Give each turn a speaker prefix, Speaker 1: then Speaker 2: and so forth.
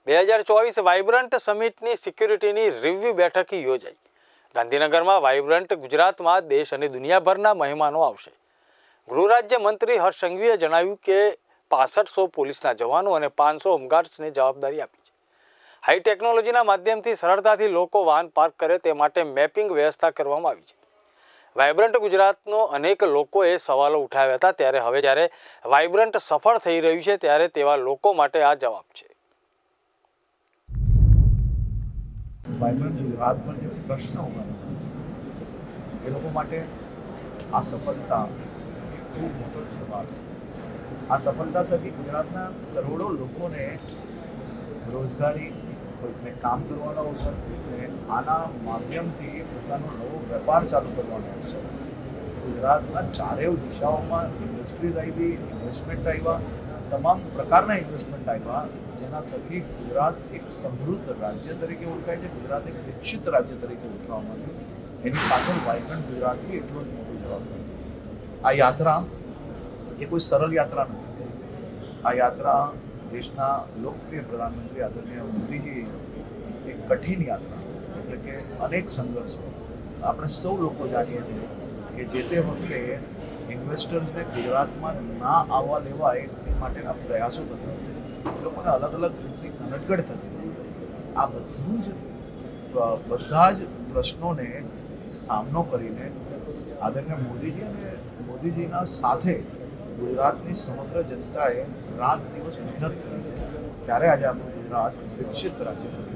Speaker 1: 2024 vibrant સમિટની સિક્યુરિટીની review બેઠક યોજાઈ। ગાંધીનગરમાં વાઇબ્રન્ટ ગુજરાતમાં દેશ અને દુનિયાભરના મહેમાનો આવશે। ગૃહ રાજ્ય મંત્રી હર્ષ સંઘવીએ જણાવ્યું કે 6500 પોલીસના જવાનો અને 500 હોમગાર્ડ્સને જવાબદારી આપી છે। હાઈ ટેકનોલોજીના માધ્યમથી સરળતાથી લોકો વાહન પાર્ક કરે તે માટે મેપિંગ વ્યવસ્થા કરવામાં આવી છે। વાઇબ્રન્ટ ગુજરાતનો અનેક લોકોએ સવાલો ઉઠાવ્યા હતા, ત્યારે હવે જ્યારે વાઇબ્રન્ટ સફળ થઈ રહ્યું છે ત્યારે તેવા લોકો માટે આ જવાબ છે।
Speaker 2: વાઇબ્રન્ટ ગુજરાત પર જે પ્રશ્ન ઉભા થતા એ લોકો માટે આ સફળતા ખૂબ મોટો જવાબ છે। આ સફળતા થકી ગુજરાતના કરોડો લોકોને રોજગારી, કોઈકને કામ કરવાનો અવસર, કોઈકને આના માધ્યમથી પોતાનો નવો વેપાર ચાલુ કરવાનો અવસર। ગુજરાતના ચારેય દિશાઓમાં ઇન્ડસ્ટ્રીઝ આવી, ઇન્વેસ્ટમેન્ટ આવ્યા, તમામ પ્રકારના ઇન્વેસ્ટમેન્ટ આવ્યા, જેના થકી ગુજરાત એક સમૃદ્ધ રાજ્ય તરીકે ઓળખાય છે, ગુજરાત એક વિકસિત રાજ્ય તરીકે ઓળખાવામાં આવ્યું। એની પાછળ વાઇબ્રન્ટ ગુજરાતની એટલો જ મોટો જવાબદારી છે। આ યાત્રા એ કોઈ સરળ યાત્રા નથી। આ યાત્રા દેશના લોકપ્રિય પ્રધાનમંત્રી આદરણીય મોદીજી એક કઠિન યાત્રા, એટલે કે અનેક સંઘર્ષો આપણે સૌ લોકો જાણીએ છીએ કે જે તે વખતે ઇન્વેસ્ટર્સને ગુજરાતમાં ના આવવા દેવાય તે માટેના પ્રયાસો થતા હતા। એ લોકોને અલગ અલગ રીતની ખનટગડ થતી। આ બધા જ પ્રશ્નોને સામનો કરીને આદરણીય મોદીજી અને મોદીજીના સાથે ગુજરાતની સમગ્ર જનતાએ રાત દિવસ મહેનત કરી છે, ત્યારે આજે આપણું ગુજરાત વિકસિત રાજ્ય